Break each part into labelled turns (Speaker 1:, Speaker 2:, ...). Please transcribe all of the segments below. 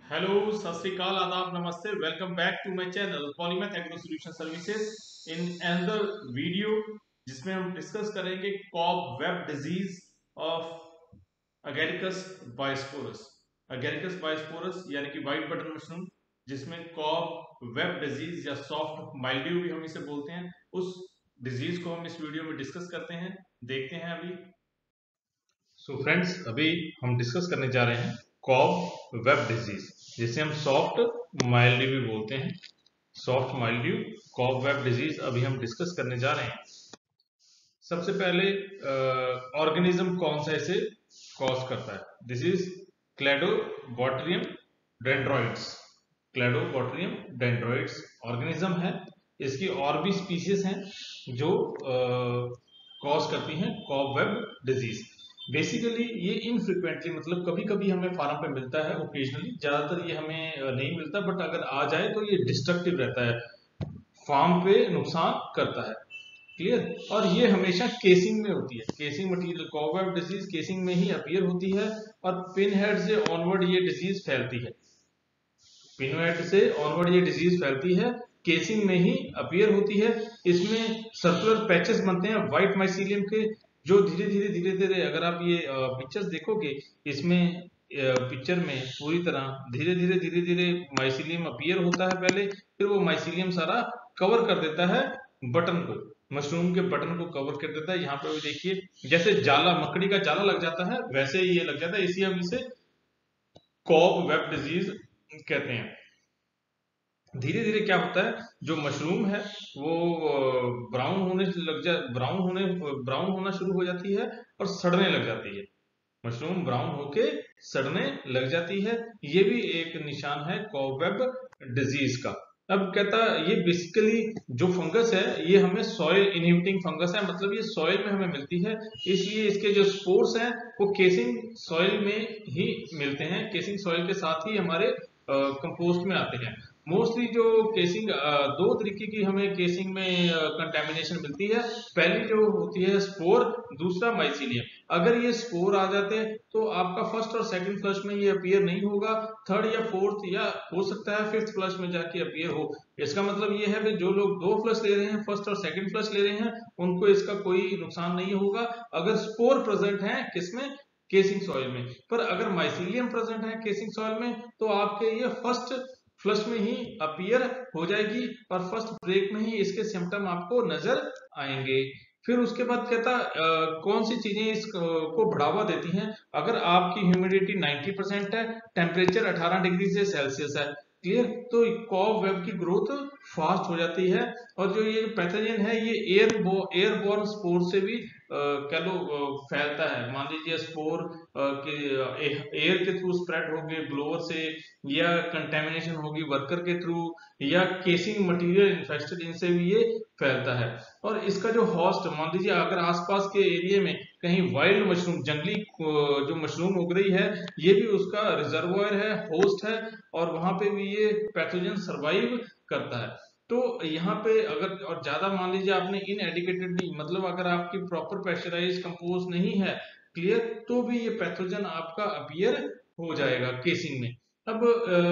Speaker 1: Hello, सत श्री अकाल, आदाब, नमस्ते। Welcome back to my channel polymath agro solution services in another video, जिसमें हम डिस्कस करेंगे cob web disease of agaricus bisporus. Agaricus bisporus यानी कि व्हाइट बटन मशरूम, जिसमें कॉब वेब डिजीज या सॉफ्ट माइल्ड्यू भी हम इसे बोलते हैं, उस डिजीज को हम इस वीडियो में डिस्कस करते हैं, देखते हैं अभी। फ्रेंड्स, अभी हम डिस्कस करने जा रहे हैं कॉब वेब डिजीज, जिसे हम सॉफ्ट माइल्ड्यू भी बोलते हैं। Soft mildew, cob web disease अभी हम डिस्कस करने जा रहे हैं। सबसे पहले ऑर्गेनिज्म कौन सा इसे कॉज करता है? This is cladobotryum dendroides. Cladobotryum dendroides organism है। इसकी और भी स्पीसीज हैं जो कॉज करती हैं कॉब वेब डिजीज। बेसिकली ये इनफ्रिक्वेंटली, मतलब कभी कभी हमें फार्म पे मिलता है, ओकेजनली, ज्यादातर ये हमें नहीं मिलता, बट अगर आ जाए तो ये डिस्ट्रक्टिव रहता है, फार्म पे नुकसान करता है। क्लियर? और ये हमेशा केसिंग में होती है। Casing material, cob web disease casing में ही अपीयर होती है और पिन हेड से ऑनवर्ड ये डिजीज फैलती है। पिन हेड से ऑनवर्ड ये डिजीज फैलती है, केसिंग में ही अपीयर होती है। इसमें सर्कुलर पैचेस बनते हैं व्हाइट माइसीलियम के, जो धीरे धीरे अगर आप ये पिक्चर्स देखोगे, इसमें पिक्चर में पूरी तरह धीरे धीरे माइसीलियम अपीयर होता है पहले, फिर वो माइसीलियम सारा कवर कर देता है बटन को, मशरूम के बटन को कवर कर देता है। यहाँ पे भी देखिए, जैसे जाला, मकड़ी का जाला लग जाता है, वैसे ही ये लग जाता है। इसी हम इसे कॉब वेब डिजीज कहते हैं। धीरे धीरे क्या होता है, जो मशरूम है वो ब्राउन होना शुरू हो जाती है और सड़ने लग जाती है। मशरूम ब्राउन होके सड़ने लग जाती है। ये भी एक निशान है कॉबवेब डिजीज का। अब कहता, ये बेसिकली जो फंगस है, ये हमें सॉइल इनहिबिटिंग फंगस है, मतलब ये सॉइल में हमें मिलती है, इसलिए इसके जो स्पोर्स हैं वो केसिंग सॉइल में ही मिलते हैं। केसिंग सॉइल के साथ ही हमारे कंपोस्ट में आते हैं। मोस्टली जो केसिंग, दो तरीके की हमें केसिंग में कंटेमिनेशन मिलती है। पहली जो होती है स्पोर, दूसरा माइसीलियम। अगर ये स्पोर आ जाते हैं तो आपका फर्स्ट और सेकंड फ्लश में ये अपीयर नहीं होगा, थर्ड या फोर्थ या हो सकता है फिफ्थ फ्लश में जाके अपीयर हो। इसका मतलब ये है कि जो लोग दो फ्लश ले रहे हैं, फर्स्ट और सेकंड फ्लश ले रहे हैं, उनको इसका कोई नुकसान नहीं होगा अगर स्पोर प्रेजेंट है किसमें, केसिंग सॉइल में। पर अगर माइसीलियम प्रेजेंट है केसिंग सॉइल में, तो आपके ये फर्स्ट फ्लश में ही अपीयर हो जाएगी और फर्स्ट ब्रेक में ही इसके सिम्टम आपको नजर आएंगे। फिर उसके बाद कहता, कौन सी चीजें इसको बढ़ावा देती हैं? अगर आपकी ह्यूमिडिटी 90% है, टेम्परेचर 18 डिग्री से सेल्सियस है, क्लियर, तो कॉब वेब की ग्रोथ फास्ट हो जाती है। और जो ये पैथोजन है, ये एयरबोर्न स्पोर से भी कह लो फैलता है। मान लीजिए स्पोर के एयर के थ्रू स्प्रेड होगी, ब्लोअर से, या कंटेमिनेशन होगी वर्कर के थ्रू, या केसिंग मटेरियल इन्फेक्टेड, इनसे भी ये फैलता है। और इसका जो होस्ट, मान लीजिए अगर आसपास के एरिया में कहीं वाइल्ड मशरूम, जंगली जो मशरूम उग रही है, ये भी उसका रिजर्वायर है, होस्ट है, और वहां पे भी ये पैथोजन सरवाइव करता है। तो यहाँ पे अगर, और ज्यादा मान लीजिए आपने इनएडिकेटेड नहीं, मतलब अगर आपकी प्रॉपर प्रेशराइज कंपोज नहीं है, क्लियर, तो भी ये पैथोजन आपका अपीयर हो जाएगा केसिंग में। अब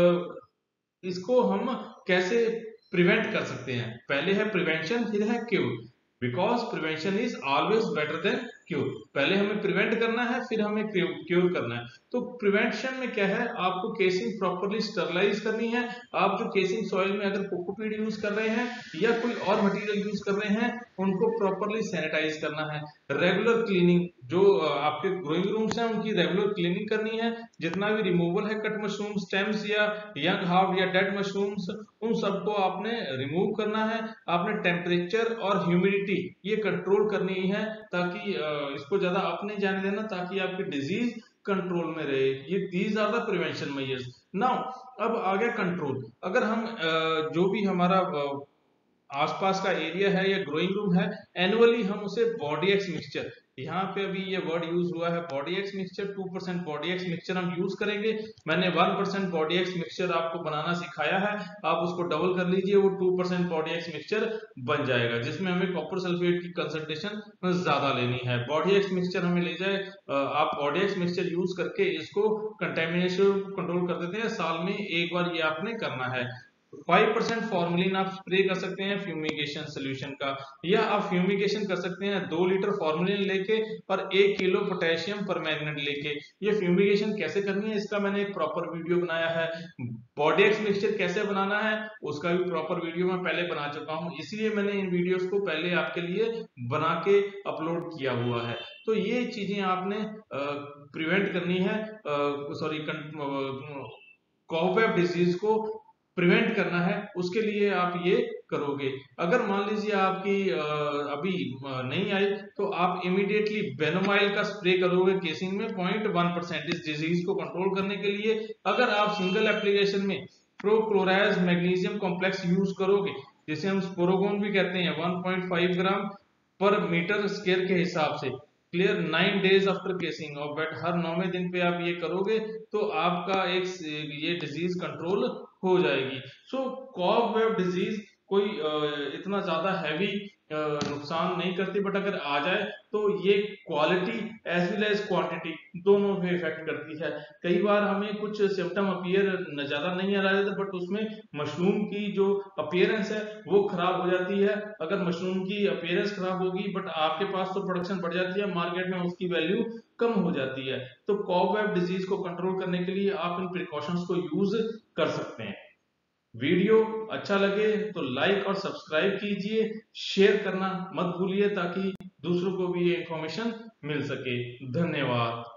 Speaker 1: इसको हम कैसे प्रिवेंट कर सकते हैं? पहले है प्रिवेंशन, फिर है cure, because prevention is always better than cure. पहले हमें प्रिवेंट करना है, फिर हमें क्योर करना है। तो प्रिवेंशन में क्या है, आपको केसिंग प्रॉपरली स्टरलाइज करनी है। आप जो केसिंग सॉइल में अगर कोकोपीट यूज कर रहे हैं या कोई और मटेरियल यूज कर रहे हैं, उनको प्रॉपरली सैनिटाइज करना है। रेगुलर क्लीनिंग, जो आपके ग्रोइंग रूम्स हैं उनकी रेगुलर क्लीनिंग करनी है। जितना भी रिमूवल है कट मशरूम स्टेम्स या यंग हार्ड या डेड मशरूम्स, उन सबको आपने रिमूव करना है। आपने टेम्परेचर और ह्यूमिडिटी ये कंट्रोल करनी है, ताकि इसको ज्यादा अप नहीं जाने देना, ताकि आपकी डिजीज कंट्रोल में रहे। ये these are the prevention measures. Now अब आ गया कंट्रोल। अगर हम जो भी हमारा आसपास का एरिया है या ग्रोइंग रूम है, एनुअली हम उसे बॉडी एक्स मिक्सचर, यहाँ पे अभी ये वर्ड यूज हुआ है Bordeaux mixture, 2% Bordeaux mixture हम यूज करेंगे। मैंने 1% बॉडी एक्स मिक्सचर आपको बनाना सिखाया है, आप उसको डबल कर लीजिए, वो 2% बॉडी एक्स मिक्सचर बन जाएगा, जिसमें हमें कॉपर सल्फेट की कंसंट्रेशन ज्यादा लेनी है। बॉडी एक्स मिक्सचर हमें ले जाए, आप बॉडी एक्स मिक्सचर यूज करके इसको कंटेमिनेशन कंट्रोल कर देते हैं, साल में एक बार ये आपने करना है। 5% फॉर्मेलिन आप स्प्रे कर सकते हैं फ्यूमिगेशन सोल्यूशन का, या आप फ्यूमिगेशन कर सकते हैं 2 लीटर फॉर्मेलिन लेके और 1 किलो पोटेशियम परमैंगनेट लेके। ये फ्यूमिगेशन कैसे करनी है इसका मैंने एक प्रॉपर वीडियो बनाया है। बॉडी एक्स मिक्सचर कैसे बनाना है उसका भी प्रॉपर वीडियो मैं पहले बना चुका हूं, इसलिए मैंने इन वीडियोस को पहले आपके लिए बना के अपलोड किया हुआ है। तो ये चीजें आपने प्रिवेंट करनी है, सॉरी कॉबवेब डिजीज को प्रिवेंट करना है, उसके लिए आप ये करोगे। अगर मान लीजिए आपकी अभी नहीं आई तो आप इमीडिएटली बेनोमाइल का स्प्रे करोगे केसिंग में 0.1% इस डिजीज को कंट्रोल करने के लिए। अगर आप सिंगल एप्लीकेशन में प्रोक्लोराइज मैग्नीशियम कॉम्प्लेक्स यूज करोगे, जिसे हम स्पोरोगोन भी कहते हैं, 1.5 ग्राम पर मीटर स्क्वायर के हिसाब से, क्लियर, 9 डेज आफ्टर केसिंग, और बट हर 9वें दिन पे आप ये करोगे तो आपका एक ये डिजीज कंट्रोल हो जाएगी। सो कॉबवेब डिजीज कोई इतना ज्यादा हैवी नुकसान नहीं करती, बट अगर आ जाए तो ये quality as well as quantity दोनों पे इफेक्ट करती है। कई बार हमें कुछ सिम्टम अपीयर ज्यादा नहीं आ रहे थे, बट उसमें मशरूम की जो अपीयरेंस है वो खराब हो जाती है। अगर मशरूम की अपीयरेंस खराब होगी बट आपके पास तो प्रोडक्शन बढ़ जाती है, मार्केट में उसकी वैल्यू कम हो जाती है। तो कॉबवेब डिजीज को कंट्रोल करने के लिए आप इन प्रिकॉशंस को यूज कर सकते हैं। वीडियो अच्छा लगे तो लाइक और सब्सक्राइब कीजिए, शेयर करना मत भूलिए ताकि दूसरों को भी ये इंफॉर्मेशन मिल सके। धन्यवाद।